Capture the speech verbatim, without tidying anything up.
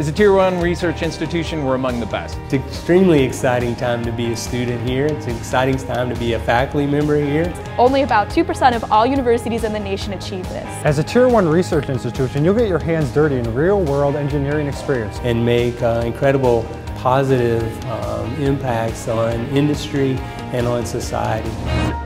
As a Tier one research institution, we're among the best. It's an extremely exciting time to be a student here. It's an exciting time to be a faculty member here. Only about two percent of all universities in the nation achieve this. As a Tier one research institution, you'll get your hands dirty in real-world engineering experience. And make uh, incredible positive um, impacts on industry and on society.